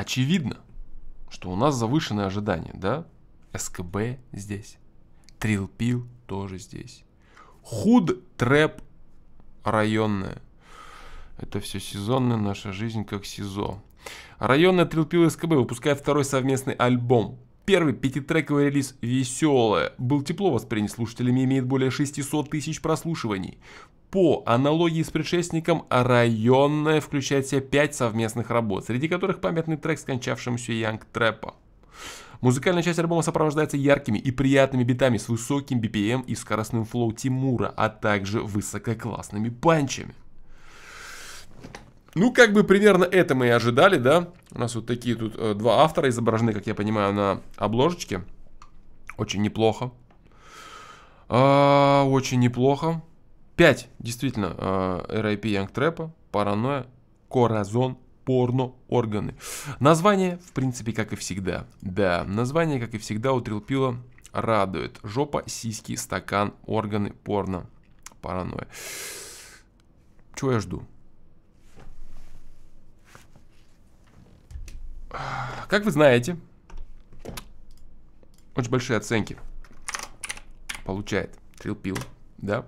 очевидно, что у нас завышенные ожидания, да? СКБ здесь. Трилпил тоже здесь. Худ трэп районная. Это все сезонная наша жизнь как СИЗО. Районная Трилпил СКБ выпускает второй совместный альбом. Первый пятитрековый релиз «Веселая» был тепло воспринят слушателями и имеет более 600 тысяч прослушиваний. По аналогии с предшественником, «Районная» включает в себя 5 совместных работ, среди которых памятный трек скончавшемуся Янг Трэпа. Музыкальная часть альбома сопровождается яркими и приятными битами с высоким BPM и скоростным флоу Тимура, а также высококлассными панчами. Ну, как бы примерно это мы и ожидали, да? У нас вот такие тут два автора изображены, как я понимаю, на обложечке. Очень неплохо. Очень неплохо. 5, действительно, R.I.P. Янг Трэпа, Паранойя, Коразон, Порно, Органы. Название, в принципе, как и всегда. Да, название, как и всегда, у Трилпила радует. Жопа, сиськи, стакан, органы, порно, паранойя. Чего я жду? Как вы знаете, очень большие оценки получает Трилпил, да?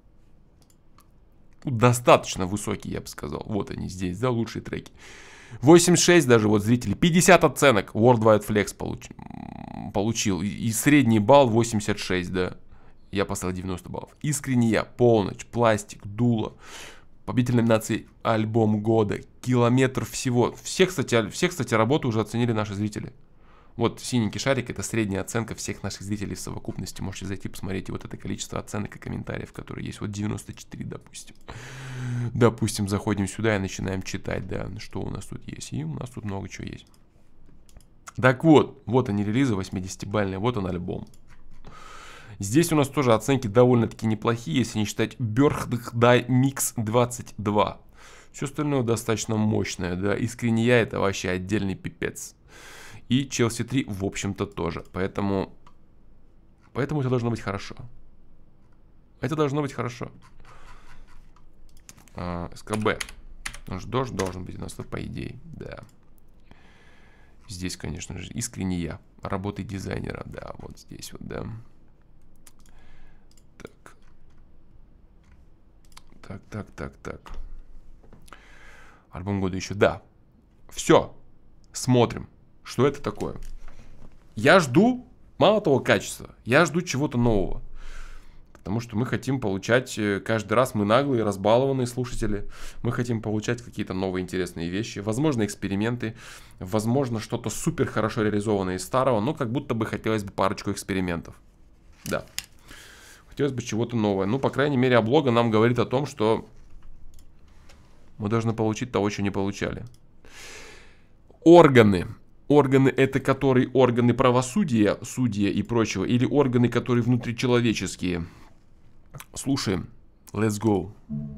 Достаточно высокие, я бы сказал. Вот они здесь, да, лучшие треки. 86 даже вот зрители. 50 оценок Worldwide Flex получил. И средний балл 86, да. Я поставил 90 баллов. Искренне я, Полночь, Пластик, Дуло. Победитель номинации Альбом года. Километр всего. Всех, кстати, работы уже оценили наши зрители. Вот синенький шарик — это средняя оценка всех наших зрителей в совокупности. Можете зайти, посмотреть вот это количество оценок и комментариев, которые есть. Вот 94, допустим. Допустим, заходим сюда и начинаем читать, да, что у нас тут есть. И у нас тут много чего есть. Так вот, вот они релизы 80-бальные, вот он альбом. Здесь у нас тоже оценки довольно-таки неплохие, если не считать Birthday Mix 22. Все остальное достаточно мощное, да. Искренне я — это вообще отдельный пипец. И Челси 3, в общем-то, тоже. Поэтому это должно быть хорошо. Это должно быть хорошо. СКБ. Дождь должен быть у нас тут, по идее. Да. Здесь, конечно же, искренне я. Работы дизайнера. Да, вот здесь вот, да. Так. Альбом года еще. Да. Все. Смотрим. Что это такое? Я жду, мало того, качества, я жду чего-то нового. Потому что мы хотим получать, каждый раз мы наглые, разбалованные слушатели. Мы хотим получать какие-то новые интересные вещи. Возможно, эксперименты. Возможно, что-то супер хорошо реализованное из старого. Но как будто бы хотелось бы парочку экспериментов. Да. Хотелось бы чего-то новое. Ну, по крайней мере, облога нам говорит о том, что мы должны получить того, чего не получали. Органы. Органы — это которые органы правосудия, судья и прочего, или органы, которые внутричеловеческие. Слушаем. Let's go.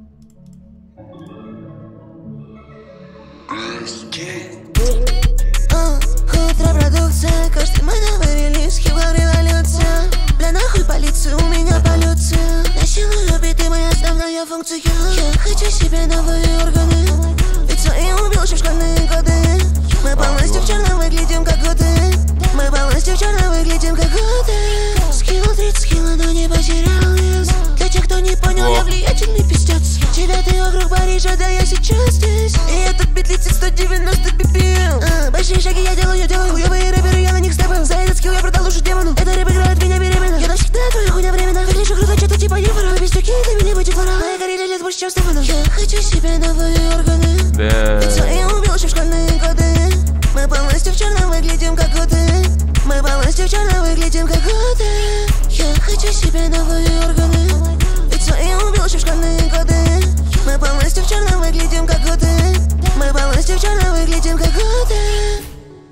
Репродукция, каждый мой новый релиз, хип-хоп революция. Бля, нахуй полиция, у меня полюция. Насилую биты, моя основная функция. Я хочу себе новые органы, ведь свои убил еще в школьные годы. Мы полностью в черном выглядим как годы. Мы полностью в черном выглядим как годы. Скинул 30 кило, но не потерял вес. Для тех, кто не понял, я влиятельный пиздец. Тебя ты вокруг Парижа, да я сейчас здесь. И этот бит летит 190 BPM. Большие шаги я делаю, хуёвые рэперы, я на них степаю. За этот скилл я продал душу демону. Это рэп играет меня беременна. Я навсегда твоя хуйня временно. Выгляжу круто, что-то типа Ефора. Пиздюки, ты меня будет вора. Моя карьера лет больше, чем Стефана. Я хочу себе новые органы. Ведь свои убил еще в школьные годы. Мы полностью в черном выглядим как годы. Мы полностью в черном выглядим как годы. Я хочу себе новые органы, ведь свои убил еще в школьные годы. Мы полностью в черном выглядим как годы. Мы полностью в черном выглядим как годы.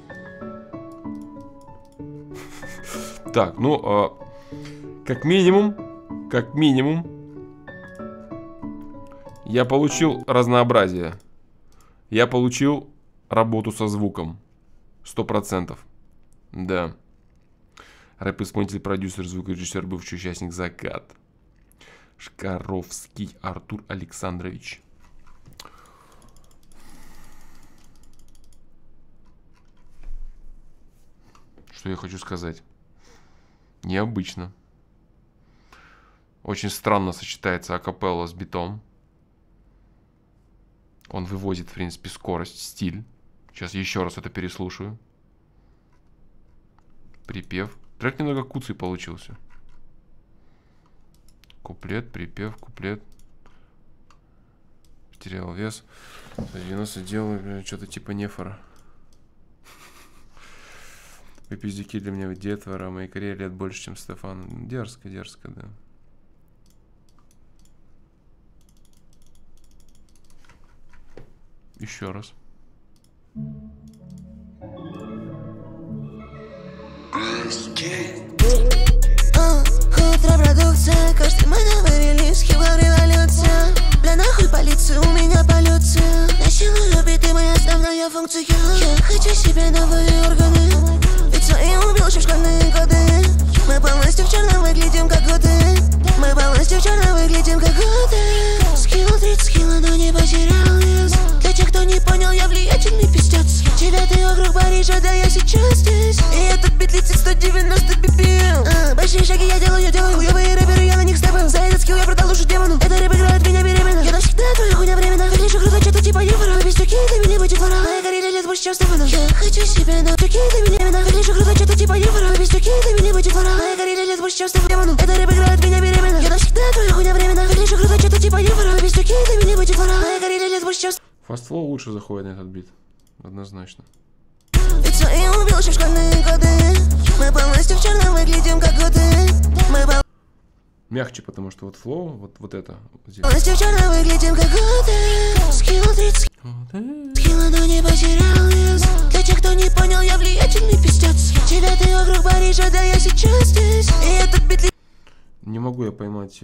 Так, ну, как минимум, я получил разнообразие. Я получил работу со звуком. 100%. Да. Рэп-исполнитель, продюсер, звукорежиссер, бывший участник «Закат». Шкаровский Артур Александрович. Что я хочу сказать? Необычно. Очень странно сочетается акапелла с битом. Он выводит, в принципе, скорость, стиль. Сейчас еще раз это переслушаю. Припев. Трек немного куцый получился. Куплет, припев, куплет. Потерял вес. 90 делаю, что-то типа нефора. Вы пиздюки для меня детвора, моей карьере лет больше, чем Стефан. Дерзко, дерзко, да. Еще раз. Контрпродукция, каждый мой новый релиз, хип-хоп революция. Бля, нахуй полицию, у меня полюция. Насилую биты, моя основная функция. Я хочу себе новые органы. Ведь свои убил еще школьные годы. Мы полностью в черном выглядим как годы. Мы полностью в черном выглядим как годы. Скинул 30 кило, но не потерял вес. Для тех, кто не понял, я влиятельный пиздец. 9-й округ Парижа, да я сейчас здесь. И этот бит летит 190 BPM. Большие шаги я делаю. Хуёвые рэперы, я на них степаю. За этот скилл я продал душу демону. Это рэп играет меня беременна. Я навсегда твоя хуйня временно. Выгляжу круто, что-то типа Нефора. Вы пиздюки, ты меня будете фора. Моя карьера лет больше, чем Стефана. Я хочу себе на пиздюки, ты меня беременна. Выгляжу круто, что-то типа Нефора. Вы пиздюки, ты меня будете фора. Моя карьера лет больше, чем Стефана. Это рэп играет меня беременна. Я навсегда твоя хуйня временно. Выгляжу круто, что-то типа Нефора. Вы пиздюки, ты меня будете фора. Моя карьера лет больше, чем Fast Flow лучше заходит на этот бит. Однозначно. Ведь свои убил еще школьные годы. Мы полностью в черном выглядим как годы. Мы Мягче, потому что вот флоу, вот это. Вот здесь. полностью в черном выглядим как годы. Скинул 30 кило, но не потерял вес. Для тех, кто не понял, я влиятельный пиздец. 9-й округ Парижа, да я сейчас здесь. И этот бит Не могу я поймать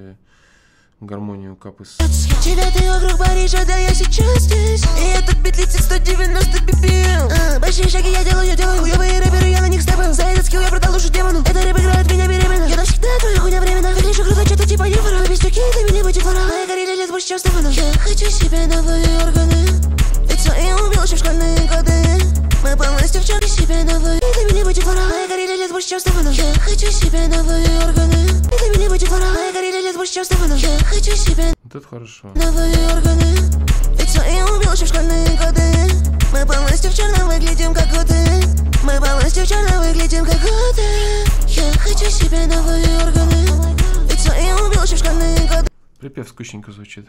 гармонию капы с... 9-й округ Парижа, да я сейчас здесь. И этот бит летит 190 BPM. Большие шаги я делаю. Хуёвые рэперы, я на них степаю. За этот скилл я продал душу демону. Это рэп играет меня беременна. Я навсегда твоя хуйня временно. Выгляжу круто, что-то типа Нефора. Вы пиздюки, ты меня будете фора. Моя карьера лет больше, чем Стефана. Я хочу себе новые органы. Ведь свои убил еще в школьные годы. Мы полностью в черном себе новые. Ты меня будете фора. Моя карьера лет больше, чем Стефана. Я хочу себе новые органы. Ты меня будете фора. Моя карьера лет больше, чем Стефана. Я хочу себе Вот это хорошо. новые органы. Ведь свои убил еще в школьные годы. Мы полностью в черном выглядим как годы. Мы полностью в черном выглядим как годы. Я хочу себе новые органы. Ведь свои убил еще в школьные годы. Припев скучненько звучит.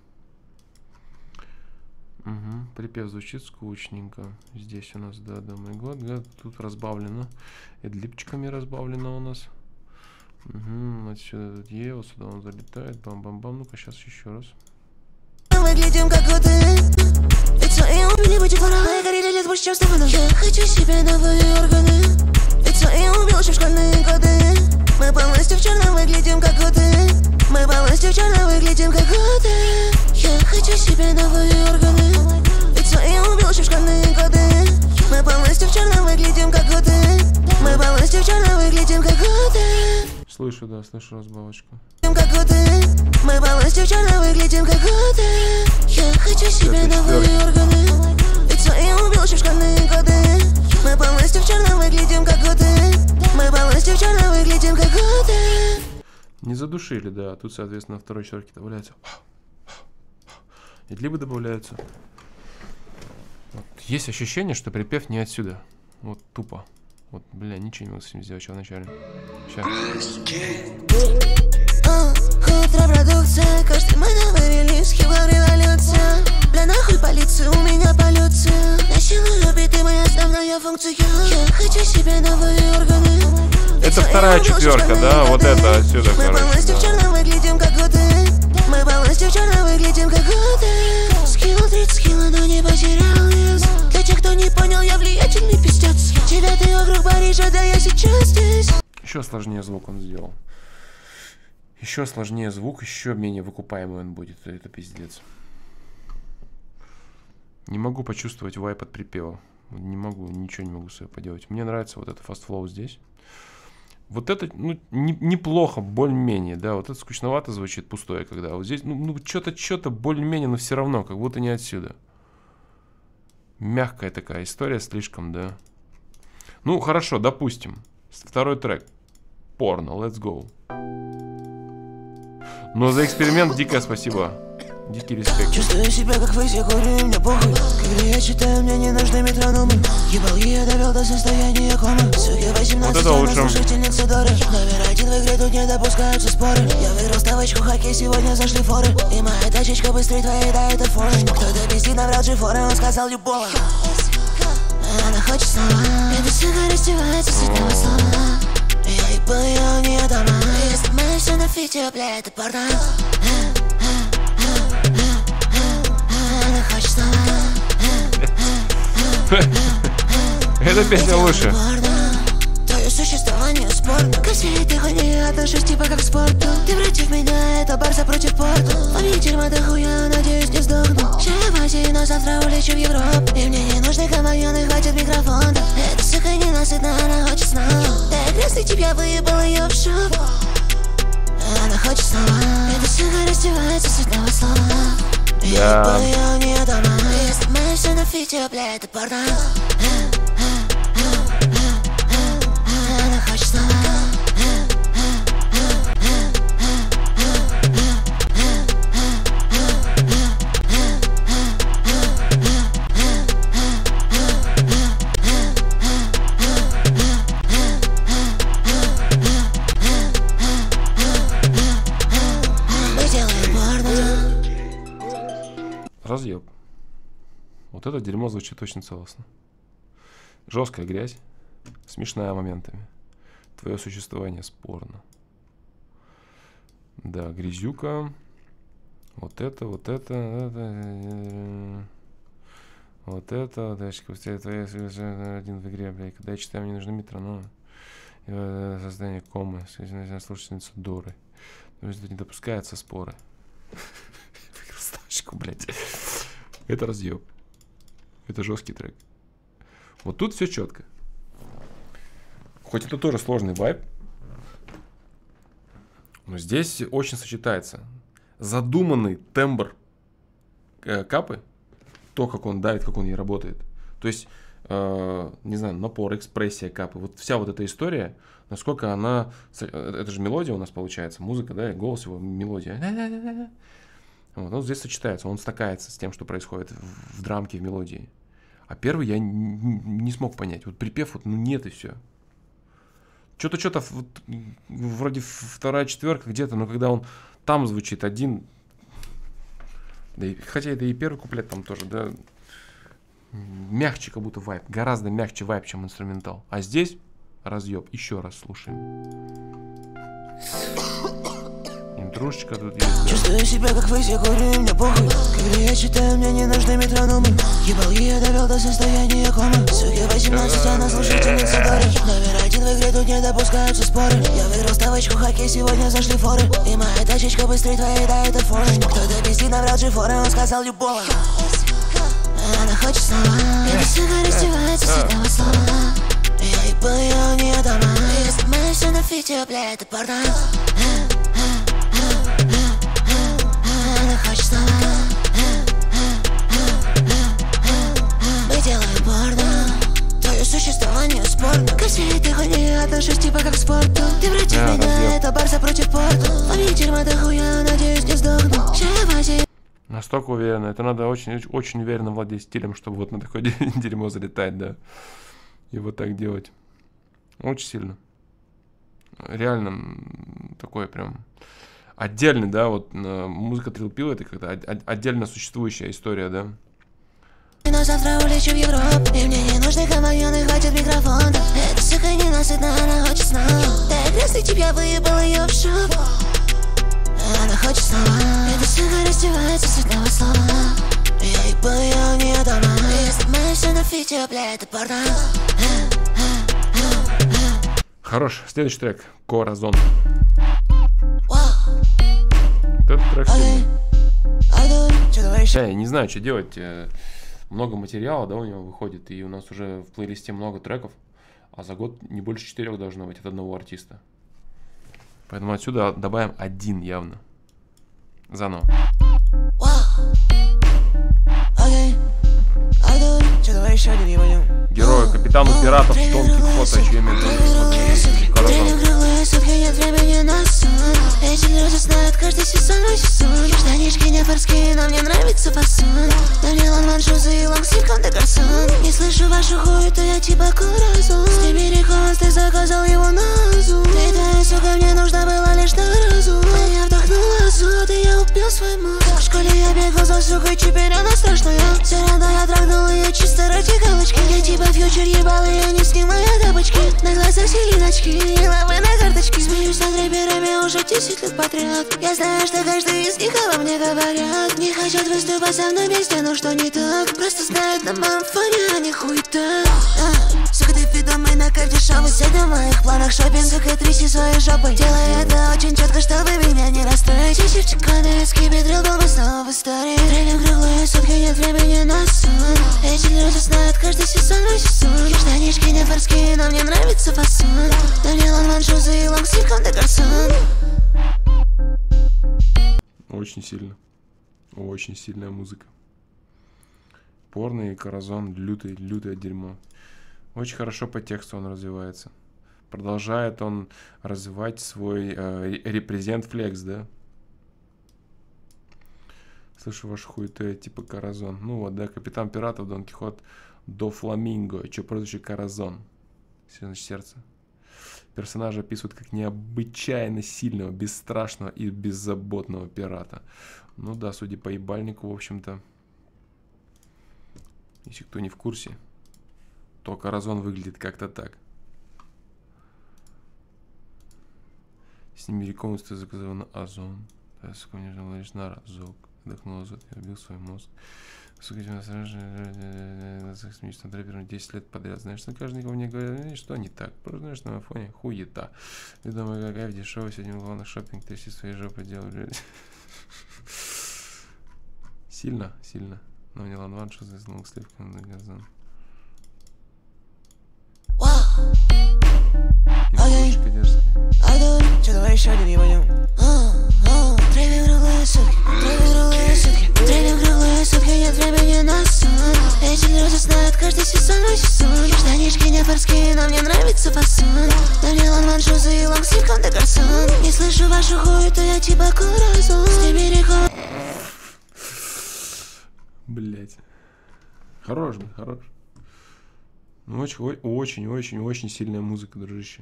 Угу. Припев звучит скучненько. Здесь у нас, да, мой год. Тут разбавлено. Эдлипчиками разбавлено у нас. Угу. Отсюда тут Е, вот сюда он залетает. Бам-бам-бам. Ну-ка, сейчас еще раз. Выглядим как годы. Ведь свои убили быть фора. Моя карьера лет больше, чем Стефана. Я хочу себе новые органы. Ведь свои убил еще в школьные годы. Мы полностью в черном выглядим как годы. Мы полностью в черном выглядим как годы. Я хочу себе новые органы. Ведь свои убил еще в школьные годы. Мы полностью в черном выглядим как годы. Мы полностью в черном выглядим как годы. Слышу, да, слышу разбавочку. Как годы. Мы полностью в черном выглядим как годы. Я хочу себе новые органы. Ведь свои убил еще в школьные годы. Мы полностью в черном выглядим как годы. Мы полностью в черном выглядим как годы. Не задушили, да. Тут, соответственно, второй четверки добавляется. И либо добавляются. Вот. Есть ощущение, что припев не отсюда. Вот тупо. Вот, бля, ничего не могу с этим сделать, что вначале. Сейчас. Контрпродукция, каждый мой новый релиз, хип-хоп революция. Бля, нахуй полицию, у меня полюция. Насилую биты, моя основная функция. Я хочу себе новые органы. Это вторая четверка, да? Вот это отсюда, Мы полностью в черном выглядим как годы. Мы полностью в черном выглядим как годы. Скинул 30 кило, но не потерял вес. Для тех, кто не понял, я влиятельный пиздец. 9-й округ Парижа, да я сейчас здесь. Еще сложнее звук он сделал. Еще сложнее звук, еще менее выкупаемый он будет. Это пиздец. Не могу почувствовать вайп от припева. Не могу, ничего не могу с собой поделать. Мне нравится вот это fast flow здесь. Вот это, ну, неплохо, более-менее, да. Вот это скучновато звучит, пустое, когда. Вот здесь, ну что-то более-менее, но все равно, как будто не отсюда. Мягкая такая история слишком, да. Ну, хорошо, допустим. Второй трек. Порно, let's go. Но за эксперимент дикое спасибо. Дикий респект. Чувствую себя как вы, все курю, мне похуй. Когда я читаю, мне не нужны метрономы. Ебал, я довел до состояния комы. Сука, 18, вот это она слушательница Доры. Номер 1 в игре, тут не допускаются споры. Я выиграл ставочку, хоккей, сегодня зашли форы. И моя тачечка быстрее твоей, да, это форы. Кто-то пиздит, наврал G4, он сказал любого. Она хочет снова. Эта сука раздевается с этого слова. Я ебал, я у нее дома. Я снимаю все на фите, бля, это порно. Эта песня лучше. Твое существование спорно. Ко всей этой хуйне я отношусь типа как к спорту. Ты против меня, это Барса против Порту. Помни тюрьма до хуя, надеюсь не сдохну. Сейчас в Азии, но завтра улечу в Европу. И мне не нужны компаньоны, хватит микрофона. Эта сука ненасытна, она хочет снова. Да, красный тип, я выебал ее в шоп. Она хочет снова. Эта сука раздевается с этого слова. Я ебал, у нее дома. Я снимаю все на фите, бля, это порно. Она хочет снова. Разъеб. Вот это дерьмо звучит очень целостно. Жесткая грязь, смешная моментами. Твое существование спорно. Да, грязюка. Вот это. Вот это. Один в игре, блядь. Когда я читаю, мне нужны метрономы. Создание комы. Слушательница Доры. Не допускаются споры. Блять. Это разъеб. Это жесткий трек. Вот тут все четко. Хоть это тоже сложный вайб, но здесь очень сочетается задуманный тембр капы, то, как он давит, как он ей работает. То есть, не знаю, напор, экспрессия капы. Вот вся вот эта история, насколько она... Это же мелодия у нас получается, музыка, да, и голос его, мелодия. Вот, он здесь сочетается, он стакается с тем, что происходит в драмке, в мелодии. А первый я не смог понять. Вот припев, вот, ну нет и все. Что-то вот, вроде вторая четверка где-то, но когда он там звучит один, да и, хотя это и первый куплет там тоже, да, мягче как будто вайб, гораздо мягче вайб, чем инструментал. А здесь разъеб, еще раз слушаем. Интрушечка тут есть, да. Чувствую себя как вы, все курю, мне похуй. Когда я читаю, мне не нужны метрономы. Ебал, я довел до состояния комы. Сука, 18, она слушательница Доры. Номер 1 в игре, тут не допускаются споры. Я выиграл ставочку, хоккей, сегодня зашли форы. И моя тачечка быстрее твоей, да, это форы. Кто-то пиздит, наврал G4, он сказал любого. Она хочет снова. Эта сука раздевается с этого слова. Я ебал, я у нее дома. Я снимаю все на фите, бля, это порно. Мы делаем порно. Твое существование спорно. Ко всей этой хуйне я отношусь типа как к спорту. Ты против меня, это Барса против Порту. Помни тюрьма до хуя, надеюсь не сдохну. Настолько уверенно. Это надо очень уверенно владеть стилем, чтобы вот на такое дерьмо залетать, да. И вот так делать. Очень сильно. Реально такое прям... Отдельный, да, вот музыка Trill Pill — это как-то отдельно существующая история, да. Но завтра улечу в Европу. И мне не нужны компаньоны, хватит микрофона. Эта сука ненасытна, она хочет снова. Да, красный тип, я выебал ее в шоп. Она хочет снова. Эта сука раздевается с этого слова. Я ебал, я у нее дома. Я снимаю все на фите, бля, это порно. Хорош, следующий трек. Corazon. Этот трек я не знаю, что делать. Много материала, да, у него выходит. И у нас уже в плейлисте много треков. А за год не больше 4 должно быть от одного артиста. Поэтому отсюда добавим один явно. Заново. Героя Капитану пиратов Дон Кихота, еще имя Дон Кихота. Круглые сутки, нет времени на сон. Эти люди знают каждый сезон, мой сезон. Штанишки не форские, но мне нравится фасон. На мне лонг-маншузы и лонг-слив де гарсон. Не слышу вашу хуету, я типа Куразон. С теми рекомендациями ты заказал его на Озон. Ты твоя сука, мне нужна была лишь на разум. Я вдохнула азот, и я убил свой мозг. В школе я бегал за сукой, теперь она страшная. Все равно я трахнул ее чисто ради галочки. Я типа фьючер ебал ее, не снимая тапочки. На глазах селиночки, и лавы на карточке. Смеюсь над рэперами уже 10 лет подряд. Я знаю, что каждый из них обо мне говорят. Не хотят выступать со мной вместе, но что не так? Просто знают на моем фоне, а не хуета. Сука, ты ведомый на карте шоу. Сегодня в моих планах шопинг. Сука, тряси своей жопой. Делай это очень четко, чтобы меня не расстроить. Чичик, канадский бедрил, был бы снова в истории. Тренинг круглые сутки, нет времени на сон. Эти люди знают каждый сезон, мой сезон. Штанишки не форские, но мне нравится фасон. На мне лонг-маншузы и лонг-слив де гарсон. Очень сильно. Очень сильная музыка. Порно и Коразон, лютое дерьмо. Очень хорошо по тексту он развивается. Продолжает он развивать свой репрезент флекс, да? Слышу вашу хуету, типа Коразон. Ну вот, да, Капитан Пиратов, Дон Кихот, до Фламинго. Че прозвище Коразон? Сердце. Персонажа описывают как необычайно сильного, бесстрашного и беззаботного пирата. Ну да, судя по ебальнику, в общем-то, если кто не в курсе, то Коразон выглядит как-то так. С ними рекомендуется заказал на Озон. Сука, мне же лишь на разок. Вдохнул азот, я убил свой мозг. Сука, тебя сразу смешно трэпером 10 лет подряд. Знаешь, что каждый никого мне говорит, что не так. Просто знаешь, на моем фоне хуета. Я думаю, какая в дешевый сегодня главный шопинг, ты все свои жопы делал. Сильно. Но мне ланван, что за лонгслив, на газон. Немножечко дерзкая. Что, давай еще один ебанем. Тренинг круглые сутки. Тренинг круглые сутки, нет времени на сон. Эти люди знают каждый сезон, мой сезон. Штанишки не форские, но мне нравится фасон. На мне лонг-маншузы и лонг-слив де гарсон. Не слышу вашу хуету, я типа Куразон. С теми рекомендациями. Блять. Хорош. Ну, очень сильная музыка, дружище.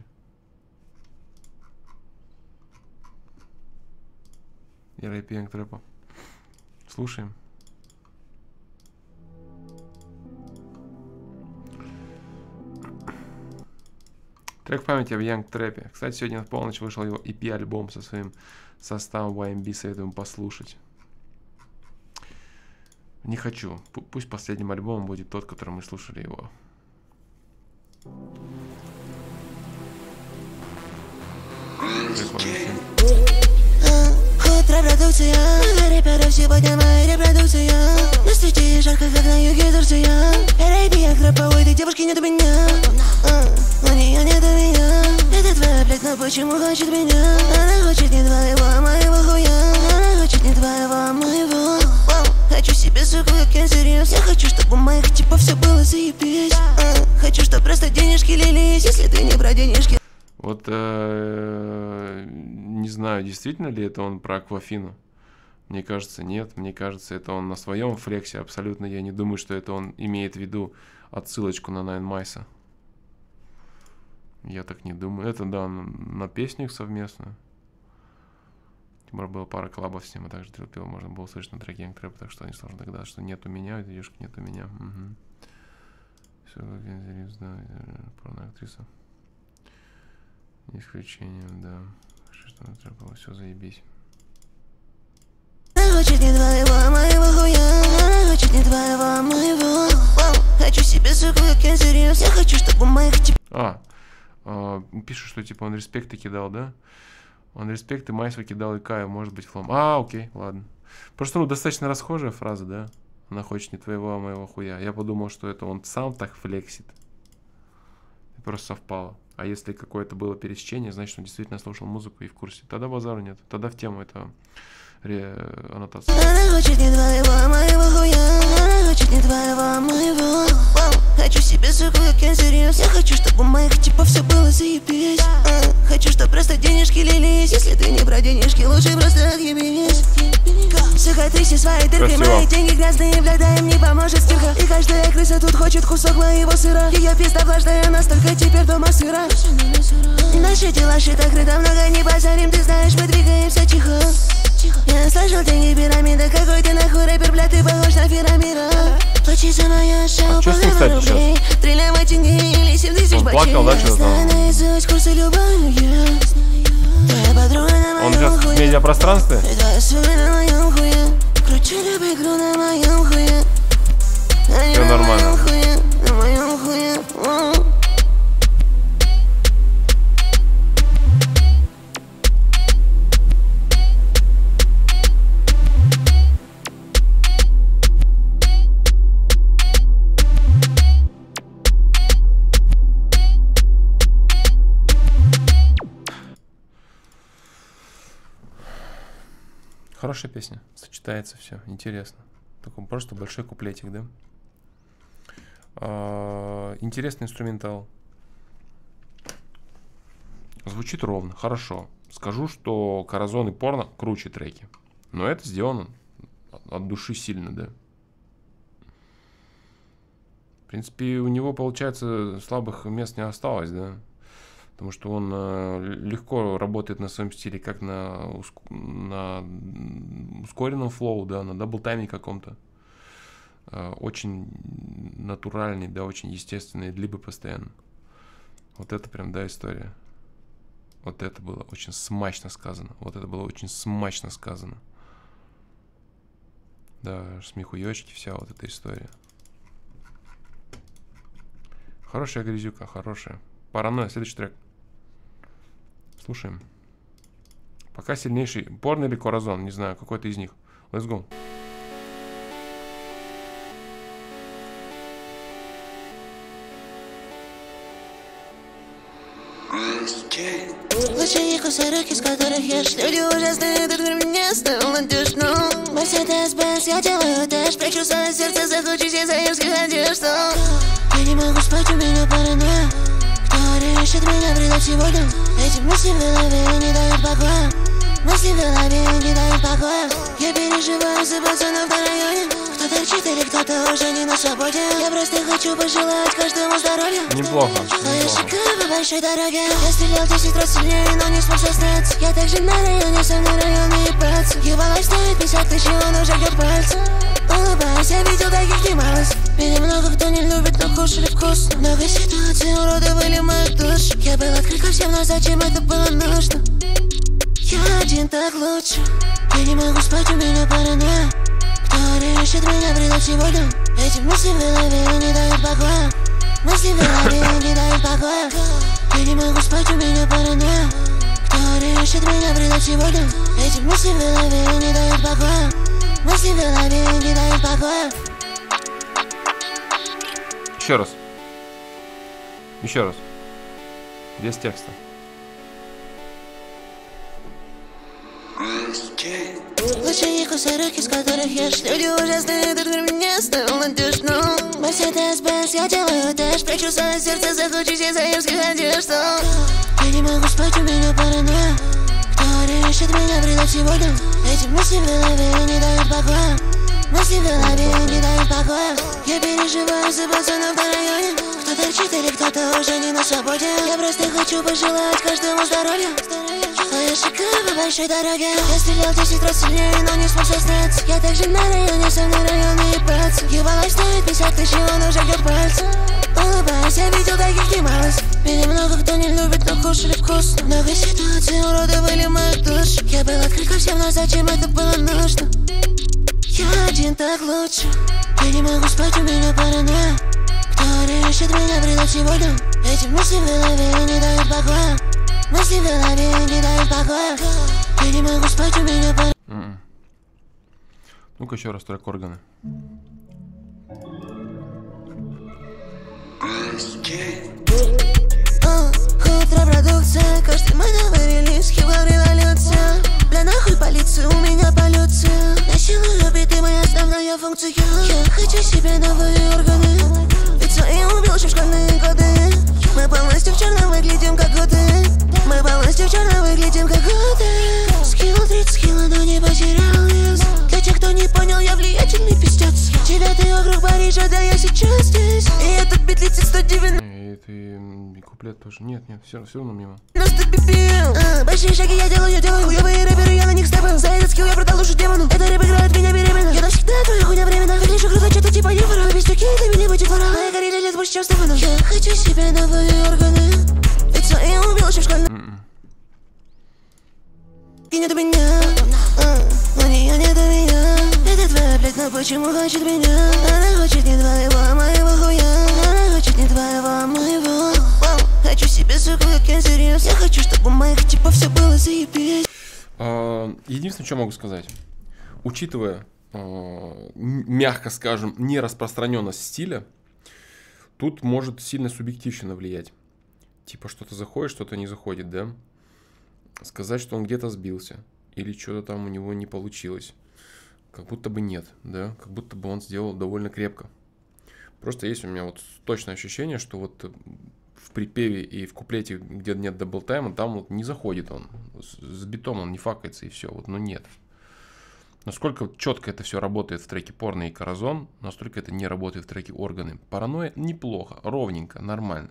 И рэп Янг Трэпа. Слушаем. Трек в памяти в Янг Трэпе. Кстати, сегодня в полночь вышел его EP-альбом со своим составом YMB, советуем послушать. Не хочу. Пусть последним альбомом будет тот, который мы слушали его. Репродукция, рэперов сегодня моя репродукция. На встрече жарко, как на юге Турция. Рэйби, я крэпа, этой девушки нет у меня. У нее нет у меня. Это твоя, блядь, но почему хочет меня? Она хочет не твоего, а моего хуя. Она хочет не твоего, а моего. Хочу себе суку, как интерес. Я хочу, чтобы у моих типов все было заебись. Хочу, чтобы просто денежки лились. Если ты не про денежки. Вот не знаю, действительно ли это он про Аквафину. Мне кажется, нет. Мне кажется, это он на своем флексе. Абсолютно я не думаю, что это он имеет в виду отсылочку на Nine Mice. Я так не думаю. Это, да, на песнях совместно. Тем более была пара коллабов с ним, а также Дрилпил можно было услышать на треке Янг Трэп, так что не сложно догадаться, что нет у меня, этой девушки нет у меня. Угу. Все, да, порно-актриса. Не исключением, да. Что на трэп было, все, заебись. Она хочет не твоего, а моего хуя. Она хочет не твоего, а моего. Хочу себе суку, как интерес. Я хочу, чтобы у моих типов... Пишут, что типа он респекты кидал, да? Он респекты, Майсу кидал и Каю, может быть флом. Окей, ладно. Просто, ну, достаточно расхожая фраза, да? Она хочет не твоего, а моего хуя. Я подумал, что это он сам так флексит. И просто совпало. А если какое-то было пересечение, значит, он действительно слушал музыку и в курсе. Тогда базара нет. Тогда в тему это аннотация. Она хочет не твоего, а моего хуя. Она хочет не твоего, а моего. Хочу себе сука, как я серьез. Я хочу, чтобы у моих типов все было заебись. Хочу, чтобы просто денежки лились. Если ты не про денежки, лучше просто отъебись. Сука, тряси свои дырки, мои деньги грязные, бля, да им не поможет стирка. И каждая крыса тут хочет кусок моего сыра. Ее пизда влажная, настолько теперь дома сыра. Наши дела шито крыто, много не базарим, ты знаешь, мы двигаемся тихо. Я слышал деньги пирамида, какой ты нахуй рэпер, бля, ты похож на Ферамира. Плачи за мое шоу, половину рублей, 3 лямы тенге или 7 тысяч бачей. Я знаю наизусть курсы любовью. Твоя подруга на моем хуе. Он сейчас в медиапространстве? Твоя сука на моем хуе. Кручу любую игру на моем хуе. Все нормально. На моем хуе. Хорошая песня, сочетается все, интересно. Такой просто большой куплетик, да? Интересный инструментал. Звучит ровно, хорошо. Скажу, что Corazon и Порно круче треки. Но это сделано от души сильно, да? В принципе, у него, получается, слабых мест не осталось, да? Потому что он легко работает на своем стиле, как на ускоренном флоу, да, на даблтайме каком-то. Очень натуральный, да, очень естественный, либо постоянно. Вот это прям, да, история. Вот это было очень смачно сказано. Вот это было очень смачно сказано. Да, смехуёчки, вся вот эта история. Хорошая грязюка, хорошая. Паранойя, следующий трек. Слушаем. Пока сильнейший. Порно или Corazon, не знаю, какой-то из них. Let's go. Лучшие кусарыки, с которых ешь. Люди ужасные, этот мир меня оставил надежно. Мерседес-Бенз, я делаю дэш. Прячу свое сердце, захочусь из заирских одежд. Я не могу спать, у меня паранойя. Кто решит меня предать сегодня? Эти мысли в голове не дают покоя. Мысли в голове не дают покоя. Я переживаю за пацанов на районе. Кто торчит или кто-то уже не на свободе. Я просто хочу пожелать каждому здоровья. Неплохо. Я шагаю по большой дороге. Я стрелял 10 раз сильнее, но не смог соснаться. Я также на районе, со мной районные братцы. Его лайф стоит 50 тысяч, он уже ждет пальцы. Улыбаясь, я видел таких немало. Меня много кто не любит, но кушали вкусно. Много ситуаций уродовали мою душу. Я был открыт ко всем, но зачем это было нужно? Я один так лучше. Я не могу спать, у меня паранойя. Кто решит меня предать сегодня? Эти мысли в голове не дают покоя. Мысли в голове не дают покоя. Я не могу спать, у меня паранойя. Кто решит меня предать сегодня? Эти мысли в голове не дают покоя. Мысли в голове не дают покоя. Еще раз. Еще раз. Без текста. Лучшие кусарыки, с которых ешь. Люди ужасные, этот мир меня оставил надежно. Мерседес-Бенз, я делаю дэш. Прячу свое сердце, захочусь из заирских одежд. Я не могу спать, у меня паранойя. Кто решит меня предать сегодня? Эти мысли в голове не дают покоя. Мысли в голове не дают покоя. Я переживаю за пацанов на районе. Кто торчит или кто-то уже не на свободе. Я просто хочу пожелать каждому здоровья. Я шагаю по большой дороге. Я стрелял 10 раз сильнее, но не смог соснаться. Я также на районе, со мной районные братцы. Его лайф стоит 50 тысяч, он уже ждет пальцы. Улыбаясь, я видел таких немало. Меня много кто не любит, но кушали вкусно. Много ситуаций уродовали мою душу. Я был открыт ко всем, но зачем это было нужно? Я один так лучше. Я не могу спать, у меня паранойя. Кто решит меня предать сегодня? Эти мысли в голове не дают покоя. Мысли в голове не дают покоя. Я не могу спать, у меня паранойя. Ну-ка еще раз трек органы. Контрпродукция, каждый мой новый релиз, хип-хоп революция. Бля, нахуй полицию, у меня полюция. Насилую биты, моя основная функция. Я хочу себе новые органы. Ведь свои убил, чем школьный 20, 190. Это и куплет тоже. Нет, все равно мимо. Большие шаги я делаю, хуёвые рэперы, я на них степаю. За этот скилл я продал душу демону. Это рэп играет меня беременна. Я навсегда твоя хуйня временно. Выгляжу круто, что-то типа Евро. Без такие для меня будет вора. Моя горели лет больше, чем Стефану. Я хочу себе новые органы. Ведь свои убил еще в школе. И нет меня, но не я, нет меня. Это твоя, блядь, но почему хочет меня? Она хочет не твоего, а моего хуя. Она хочет не твоего, а моего. Хочу себе, сука, как я серьез. Я хочу, чтобы у моих типа все было заебись. Единственное, что могу сказать. Учитывая, мягко скажем, нераспространенность стиля, тут может сильно субъективщина влиять. Типа что-то заходит, что-то не заходит, да? Сказать, что он где-то сбился. Или что-то там у него не получилось. Как будто бы нет, да? Как будто бы он сделал довольно крепко. Просто есть у меня вот точное ощущение, что вот в припеве и в куплете, где нет даблтайма, там вот не заходит он. С битом он не факается и все. Вот, ну нет. Насколько четко это все работает в треке «Порно» и «Коразон», настолько это не работает в треке «Органы». «Паранойя» неплохо, ровненько, нормально.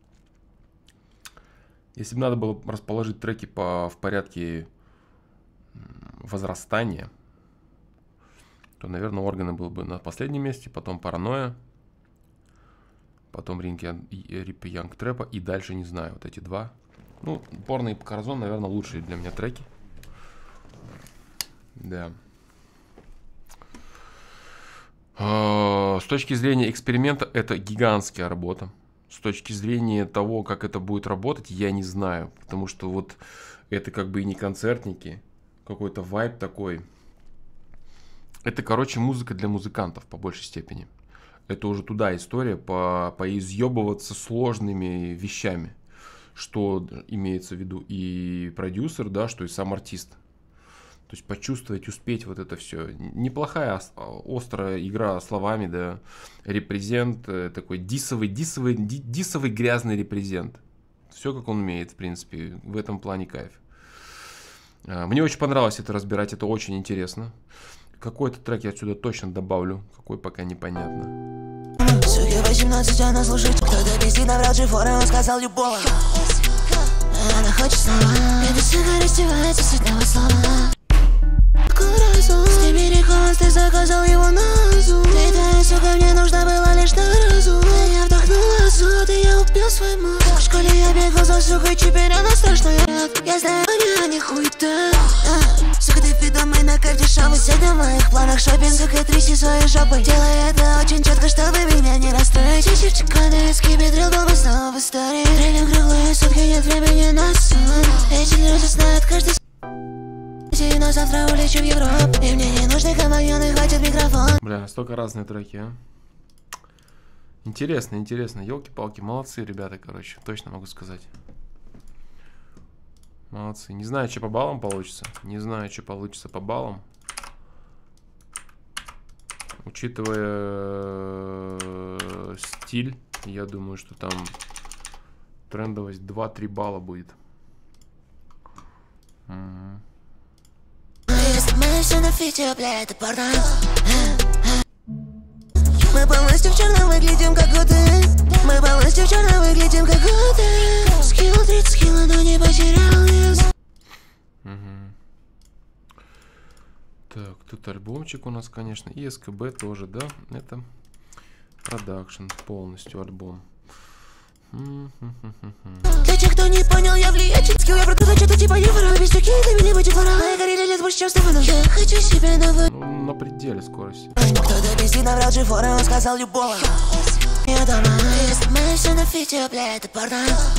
Если бы надо было расположить треки в порядке возрастания, то, наверное, «Органы» был бы на последнем месте, потом «Паранойя», потом «Ринг Янг Трэпа» и дальше не знаю, вот эти два. Ну, «Порно» и «Коразон», наверное, лучшие для меня треки. Да. С точки зрения эксперимента, это гигантская работа. С точки зрения того, как это будет работать, я не знаю. Потому что вот это как бы и не концертники. Какой-то вайб такой. Это, короче, музыка для музыкантов по большей степени. Это уже туда история поизъебываться сложными вещами. Что имеется в виду и продюсер, да, что и сам артист. То есть почувствовать, успеть вот это все. Неплохая, острая игра словами, да. Репрезент, такой дисовый грязный репрезент. Все как он умеет, в принципе. В этом плане кайф. Мне очень понравилось это разбирать, это очень интересно. Какой-то трек я отсюда точно добавлю, какой пока непонятно. Сука, 18, она служит. Кто-то пиздит, наврал G4, он сказал любого. Она хочет снова. Эта сука раздевается с одного слова. Коразон, с тебе реконс, ты заказал его на зум. Ты твоя сука, мне нужна была лишь на разум. Я вдохнула азот, и я убил свой мозг. В школе я бегал за сукой, теперь она страшная. Я знаю, а не хуй-то. Сука, ты ведомый на карте шабы. Сегодня в моих планах шопинг. Сука, тряси своей жопой. Делай это очень четко, чтобы меня не расстроить. Чичевчик, кадетский бедрил, был бы снова в истории. Тренинг круглые сутки, нет времени на сон. Эти люди знают каждый. Но завтра улечу в Европу. И мне не нужны компаньоны, хватит микрофон. Бля, столько разные треки, а. Интересно, интересно. Ёлки-палки, молодцы ребята, короче. Точно могу сказать. Молодцы. Не знаю, что по баллам получится. Не знаю, что получится по баллам. Учитывая стиль, я думаю, что там трендовость 2-3 балла будет. Мы все на фите, бля, это порно. Мы полностью в черном выглядим как годы. Мы полностью в черном выглядим как годы. Скинул 30 кило, но не потерял вес. Так, тут альбомчик у нас, конечно. И СКБ тоже, да? Это продакшн, полностью альбом. Для тех, кто не понял, я влиятель. Скилл я продаю, что-то типа Евро. Без такие для меня будет вора. Моя горели лет больше, чем Стефану. Я хочу себе новый. Ну, на пределе скорости. Кто-то пиздит, наврал G4, он сказал любого. Я дома. Мы все на фите, бля, это порно.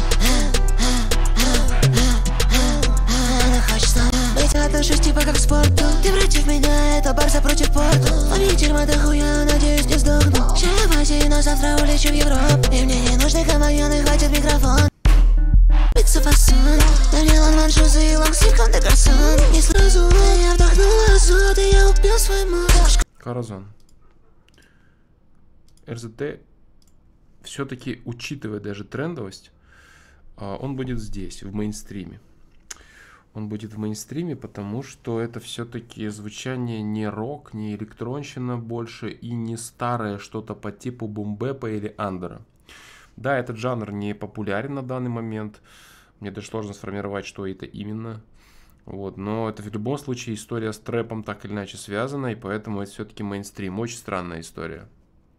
Она хочет снова быть, отношусь типа как к спорту. Ты против меня, это Барса против Порту. Помни дерьмо до хуя, надеюсь не сдохну. Чай в Азии, но завтра улечу в Европу. И мне не нужны компаньоны, хватит микрофон. Пицца фасон, Данилан Маншузы и Лонгсикон де Гарсон. Не сразу, я вдохнула азот, и я убил свой мозг. Коразон. РЗТ, все-таки учитывая даже трендовость, он будет здесь, в мейнстриме. Он будет в мейнстриме, потому что это все-таки звучание не рок, не электронщина больше и не старое что-то по типу бумбэпа или андера. Да, этот жанр не популярен на данный момент. Мне даже сложно сформировать, что это именно. Вот, но это в любом случае история с трэпом так или иначе связана, и поэтому это все-таки мейнстрим. Очень странная история.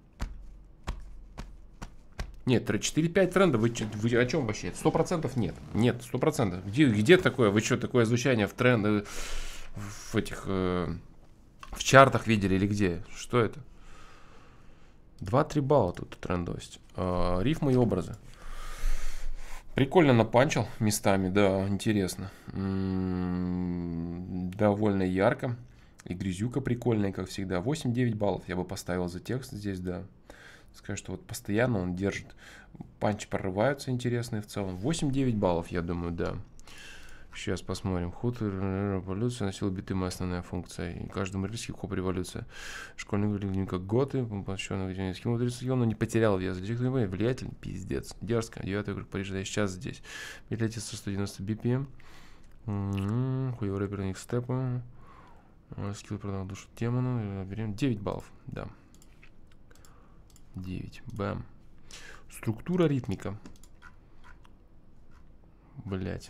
Нет, 4-5 трендов, вы о чем вообще? 100% нет. Нет, 100%. Где такое? Вы что, такое звучание в тренды, в этих, в чартах видели или где? Что это? 2-3 балла тут трендовость. Рифмы и образы. Прикольно напанчил местами, да, интересно. Довольно ярко. И грязюка прикольная, как всегда. 8-9 баллов я бы поставил за текст здесь, да. Скажу, что вот постоянно он держит. Панчи прорываются интересные в целом. 8-9 баллов, я думаю, да. Сейчас посмотрим. Ход революция носила биты моя основная функция. И каждому риске хоп революция. Школьный выглядит как готы. Посвященный схему но не потерял вес. Влиятельный пиздец. Дерзко. 9-й круг Парижа. Я сейчас здесь. Билетец 190 BPM. Хуевый рэпер них степа. Скилл продал душу демону. Берем 9 баллов. Да. 9. Бэм. Структура ритмика. Блять.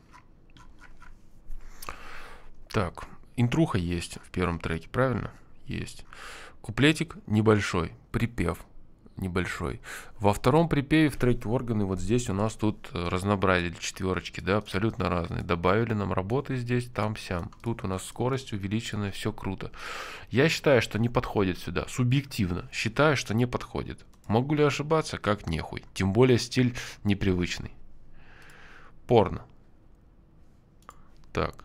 Так, интруха есть в первом треке, правильно? Есть. Куплетик небольшой, припев небольшой. Во втором припеве в треке органы вот здесь у нас тут разнообразили четверочки, да, абсолютно разные. Добавили нам работы здесь, там, сям. Тут у нас скорость увеличенная, все круто. Я считаю, что не подходит сюда. Субъективно считаю, что не подходит. Могу ли ошибаться? Как нехуй. Тем более стиль непривычный. Порно. Так.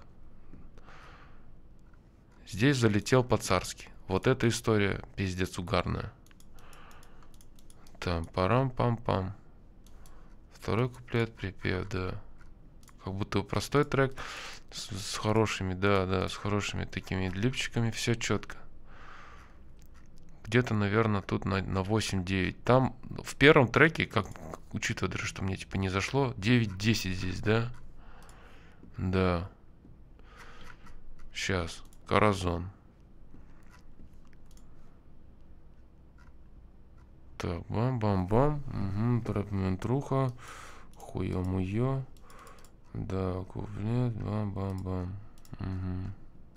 Здесь залетел по-царски. Вот эта история пиздец угарная. Там парам-пам-пам. Второй куплет, припев, да. Как будто простой трек с хорошими, да, с хорошими такими липчиками. Все четко. Где-то, наверное, тут на 8-9. Там в первом треке, как учитывая даже, что мне типа не зашло, 9-10 здесь, да? Да. Сейчас. Коразон. Так, бам-бам-бам. Угу, труха. Хуё-муё. Да, куплет. Бам-бам-бам. Угу.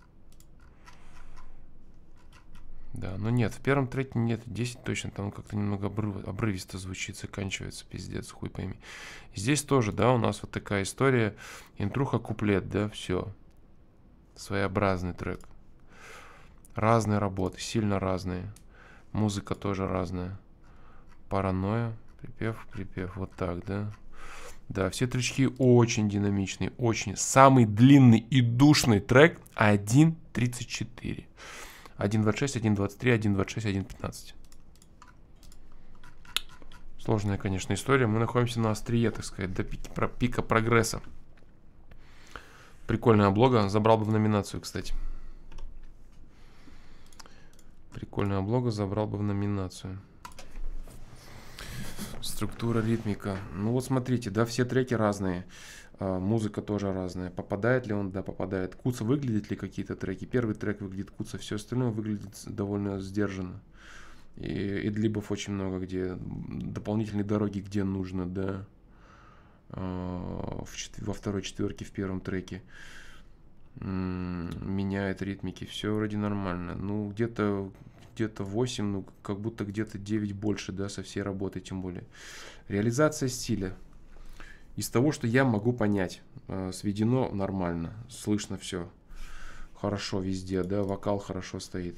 Да, но нет, в первом треке нет, 10 точно, там как-то немного обрывисто звучит, заканчивается, пиздец, хуй пойми. Здесь тоже, да, у нас вот такая история, интруха, куплет, да, все. Своеобразный трек. Разные работы, сильно разные. Музыка тоже разная. Паранойя, припев, вот так, да. Да, все тречки очень динамичные, очень. Самый длинный и душный трек 1.34. 1.26, 1.23, 1.26, 1.15. Сложная, конечно, история. Мы находимся на острие, так сказать, до пика прогресса. Прикольная облога. Забрал бы в номинацию, кстати. Прикольная облога. Забрал бы в номинацию. Структура, ритмика. Ну вот смотрите, да, все треки разные. Музыка тоже разная. Попадает ли он? Да, попадает. Куца, выглядит ли какие-то треки? Первый трек выглядит куца, все остальное выглядит довольно сдержанно. И эдлибов очень много, где дополнительные дороги, где нужно, да. Во второй четверке, в первом треке. Меняет ритмики. Все вроде нормально. Ну, где-то 8, ну, как будто где-то 9 больше, да, со всей работы, тем более. Реализация стиля. Из того, что я могу понять, сведено нормально, слышно все хорошо везде, да, вокал хорошо стоит.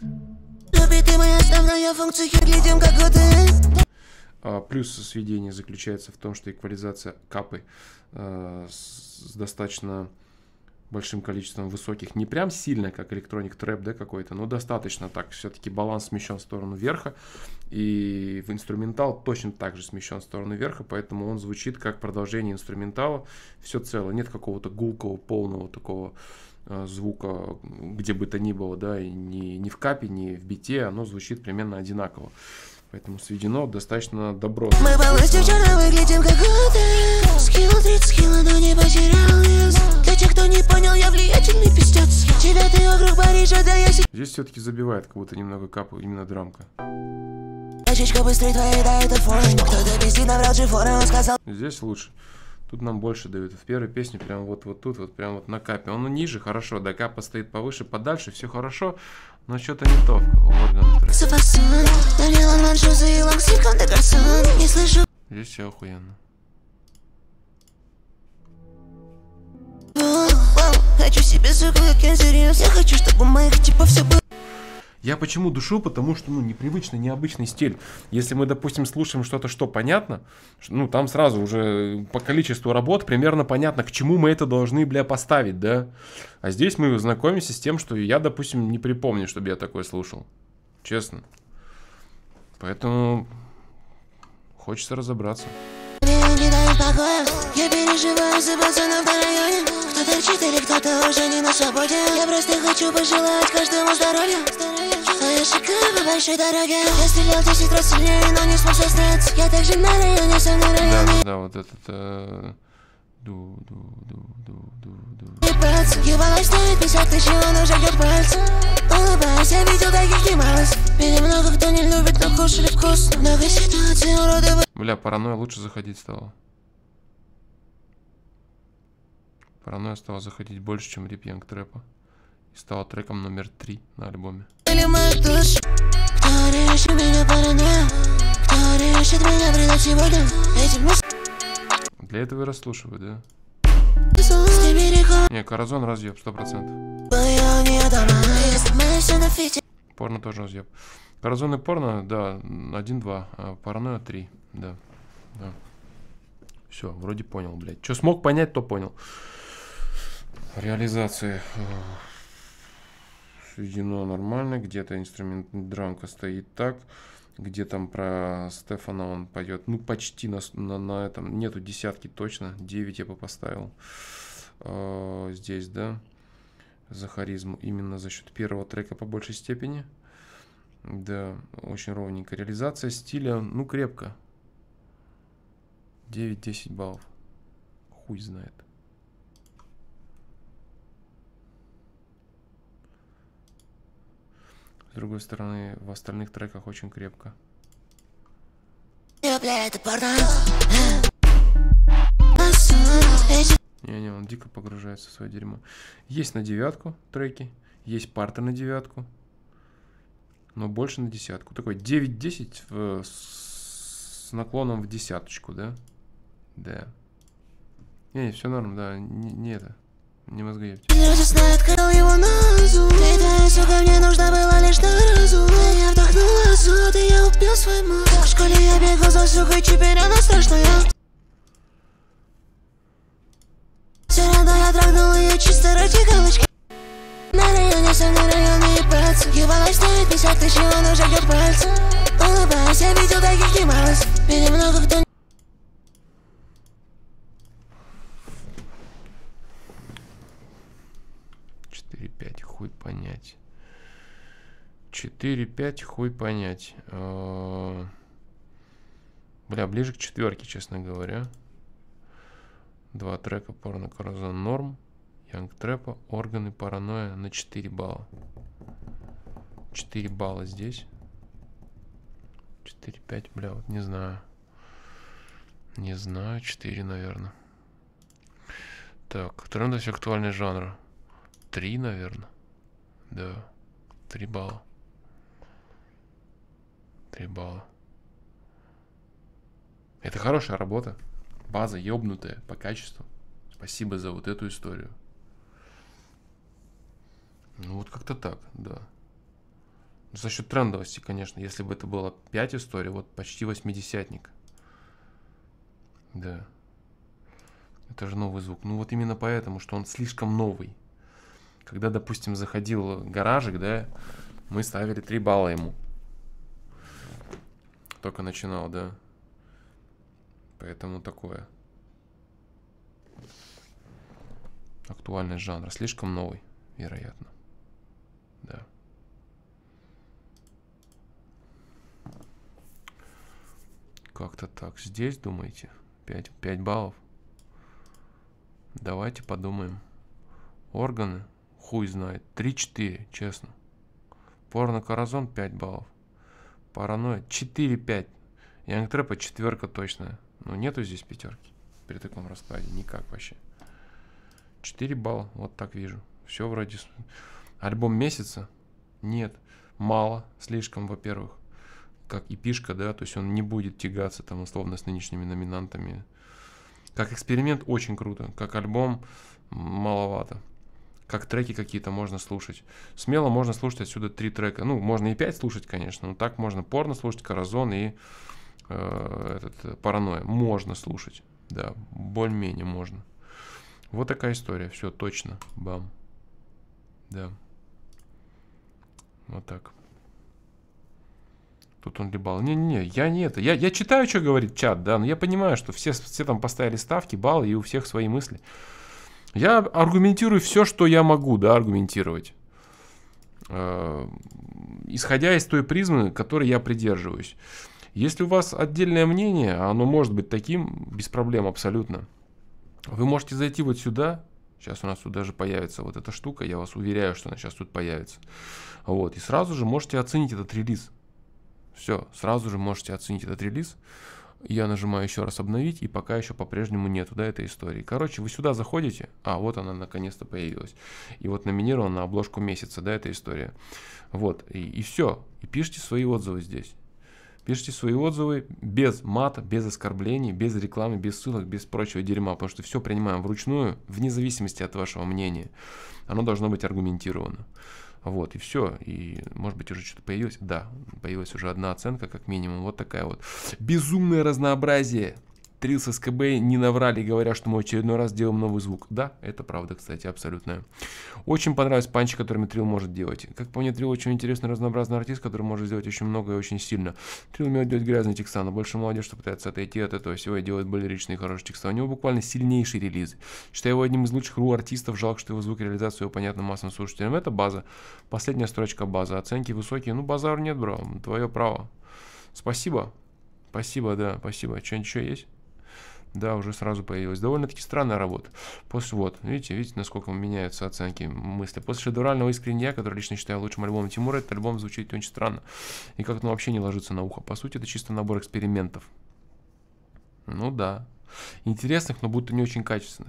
Плюс сведения заключается в том, что эквализация капы с достаточно большим количеством высоких, не прям сильно, как электроник трэп, да, какой-то, но достаточно так, все-таки баланс смещен в сторону верха, и в инструментал точно так же смещен в сторону верха, поэтому он звучит как продолжение инструментала, все цело, нет какого-то гулкого, полного такого звука, где бы то ни было, да, и ни в капе, ни в бите, оно звучит примерно одинаково. Поэтому сведено достаточно добротно. Мы полностью вчера выглядим как годы. Скинул 30 кило, но не потерял вес. Для тех, кто не понял, я влиятельный пиздец. 9-й округ Парижа, да я... Здесь все-таки забивает, как будто немного капает именно драмка. Здесь лучше. Тут нам больше дают. В первой песне прям вот тут, вот прям вот на капе. Он ниже, хорошо, до капа стоит повыше, подальше, все хорошо, но что-то не то. Здесь все охуенно. Хочу себе я хочу, чтобы у моих типов все было. Я почему душу? Потому что, ну, непривычный, необычный стиль. Если мы, допустим, слушаем что-то, что понятно, ну, там сразу уже по количеству работ примерно понятно, к чему мы это должны, бля, поставить, да? А здесь мы знакомимся с тем, что я, допустим, не припомню, чтобы я такое слушал. Честно. Поэтому хочется разобраться. Я переживаю за пацанов на районе. Кто-то чит или кто-то уже не на свободе. Я просто хочу пожелать каждому здоровья. А я шикаю по большой дороге. Я стрелял 10 раз сильнее, но не смог сознаться. Я также на районе, сам на районе. Да, вот этот... Ебалась стоит 50 тысяч, он уже бьет пальцы. Улыбаясь, я видел таких немало. Меня много кто не любит, но кушали вкусно. Много ситуаций уроды. Бля, паранойя лучше заходить стала. Паранойя стала заходить больше, чем Rip Young Trap. И стала треком номер 3 на альбоме. Кто решит меня паранойя? Кто решит меня предать сегодня? Для этого и расслушиваю, да? Не, Corazon разъеб, 100%. Порно тоже разъеб. Corazon и порно, да, 1-2, а паранойя 3, да. Все, вроде понял, блядь. Что смог понять, то понял. Реализация. Сведено нормально, где-то инструмент драмка стоит так. Где там про Стефана он поет. Ну, почти на этом. Нету десятки точно. 9 я бы поставил. Здесь, да. За харизму. Именно за счет первого трека по большей степени. Да, очень ровненько. Реализация стиля, ну, крепко. 9-10 баллов. Хуй знает. С другой стороны, в остальных треках очень крепко. Не, он дико погружается в свое дерьмо. Есть на 9 треки, есть парты на 9, но больше на 10. Такой 9-10 с наклоном в 10, да? Да. Не, все норм, да, не это. Не мозгоеб. Люди знают, как его назовут. Ты твоя сука, мне нужна была лишь на разум. Я вдохнула азот, и я убил свой мозг. В школе я бегал за сукой, теперь она страшная. Все равно я трогнула ее чисто ради галочки. На районе, сам на районе ебаться. Ебалась стоит 50 тысяч, он уже бьет пальцы. Улыбаясь, я видел таких немало. Меня много кто... 4-5, хуй понять. 4-5, хуй понять. Бля, ближе к 4, честно говоря. 2 трека порно Corazon норм. Young Trap, органы, паранойя на 4 балла. 4 балла здесь. 4-5, бля, вот не знаю. Не знаю, 4, наверное. Так, трендовость актуальный жанр. 3, наверное. Да. 3 балла. 3 балла. Это хорошая работа. База ёбнутая по качеству. Спасибо за вот эту историю. Ну вот как-то так, да. За счет трендовости, конечно. Если бы это было 5 историй, вот почти 80-ник. Да. Это же новый звук. Ну вот именно поэтому, что он слишком новый. Когда, допустим, заходил гаражик, да, мы ставили 3 балла ему. Только начинал, да. Поэтому такое. Актуальный жанр. Слишком новый, вероятно. Да. Как-то так. Здесь, думаете? 5 баллов? Давайте подумаем. Органы? Хуй знает. 3-4, честно. Порно Corazon 5 баллов. Паранойя 4-5. Young Trap 4 точно. Но нету здесь пятерки при таком раскладе. Никак вообще. 4 балла. Вот так вижу. Все вроде. Альбом месяца? Нет. Мало. Слишком, во-первых. Как эпишка, да. То есть он не будет тягаться там условно с нынешними номинантами. Как эксперимент очень круто. Как альбом маловато. Как треки какие-то можно слушать. Смело можно слушать отсюда 3 трека. Ну, можно и 5 слушать, конечно. Но так можно порно слушать, Corazon и Паранойя. Можно слушать. Да, более-менее можно. Вот такая история. Все, точно. Бам. Да. Вот так. Тут он либал. Не-не-не, я не это. Я читаю, что говорит чат, да, но я понимаю, что все там поставили ставки, баллы, и у всех свои мысли. Я аргументирую все, что я могу, да, аргументировать. Исходя из той призмы, которой я придерживаюсь. Если у вас отдельное мнение, оно может быть таким, без проблем абсолютно. Вы можете зайти вот сюда. Сейчас у нас тут даже появится вот эта штука. Я вас уверяю, что она сейчас тут появится. Вот. И сразу же можете оценить этот релиз. Все, сразу же можете оценить этот релиз. Я нажимаю еще раз обновить, и пока еще по-прежнему нету, да, этой истории. Короче, вы сюда заходите, вот она наконец-то появилась. И вот номинирована на обложку месяца, да, эта история. Вот, и все. И пишите свои отзывы здесь. Пишите свои отзывы без мата, без оскорблений, без рекламы, без ссылок, без прочего дерьма, потому что все принимаем вручную, вне зависимости от вашего мнения. Оно должно быть аргументировано. Вот, и все. И, может быть, уже что-то появилось. Да, появилась уже одна оценка, как минимум. Вот такая вот. Безумное разнообразие. Трилс СКБ не наврали, говоря, что мы очередной раз делаем новый звук. Да, это правда, кстати, абсолютно. Очень понравились панчи, которыми Трил может делать. Как по мне, Трил очень интересный, разнообразный артист, который может сделать очень много и очень сильно. Трил умеет делать грязные текста, но больше молодежь, что пытается отойти от этого всего и делает более личные и хорошие текста. У него буквально сильнейший релиз. Считаю его одним из лучших артистов. Жалко, что его звукореализацию его понятным массовым слушателям. Это база. Последняя строчка база. Оценки высокие. Ну, базару нет, бро. Твое право. Спасибо. Спасибо, да, спасибо. Что-нибудь еще есть? Да, уже сразу появилась. Довольно-таки странная работа. После вот, видите, насколько меняются оценки, мысли. После шедеврального «Искренне я», который лично считаю лучшим альбомом Тимура, этот альбом звучит очень странно. И как-то вообще не ложится на ухо. По сути, это чисто набор экспериментов. Ну да. Интересных, но будто не очень качественных.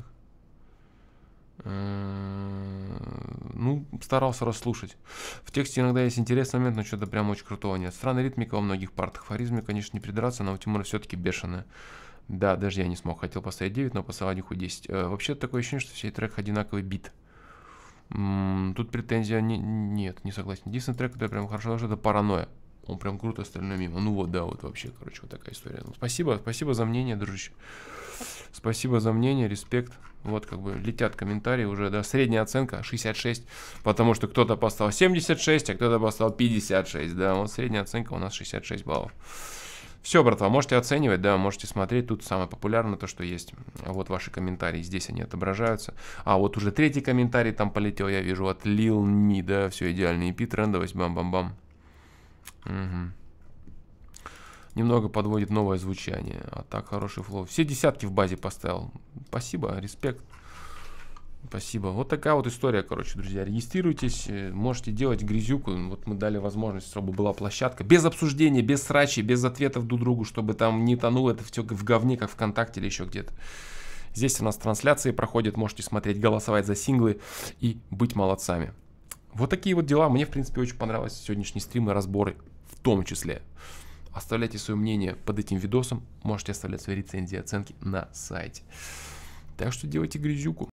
Ну, старался расслушать. В тексте иногда есть интересный момент, но что-то прям очень крутого нет. Странная ритмика во многих партах. Харизме, конечно, не придраться, но у Тимура все-таки бешеная. Да, даже я не смог. Хотел поставить 9, но поставил одних 10. Вообще такое ощущение, что все трек одинаковый бит. Тут претензия нет, не согласен. Единственный трек, который прям хорошо ложится, это «Паранойя». Он прям круто, остальное мимо. Ну вот, да, вот вообще, короче, вот такая история. Ну, спасибо за мнение, дружище. Спасибо за мнение, респект. Вот как бы летят комментарии уже, да, средняя оценка 66, потому что кто-то поставил 76, а кто-то поставил 56, да, вот средняя оценка у нас 66 баллов. Все, братва, можете оценивать, да, можете смотреть, тут самое популярное то, что есть. Вот ваши комментарии, здесь они отображаются. А вот уже третий комментарий там полетел, я вижу, от Lil Me, да, все идеально, EP, трендовость, бам-бам-бам. Угу. Немного подводит новое звучание, а так хороший флоу. Все десятки в базе поставил. Спасибо, респект. Спасибо. Вот такая вот история, короче, друзья. Регистрируйтесь, можете делать грязюку. Вот мы дали возможность, чтобы была площадка. Без обсуждения, без срачей, без ответов друг другу, чтобы там не тонуло это все в говне, как ВКонтакте или еще где-то. Здесь у нас трансляции проходят, можете смотреть, голосовать за синглы и быть молодцами. Вот такие вот дела. Мне, в принципе, очень понравились сегодняшние стримы, разборы в том числе. Оставляйте свое мнение под этим видосом. Можете оставлять свои рецензии, оценки на сайте. Так что делайте грязюку.